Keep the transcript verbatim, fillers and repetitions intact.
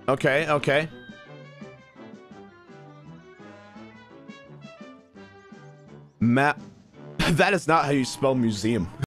Okay, okay. Ma- that is not how you spell museum.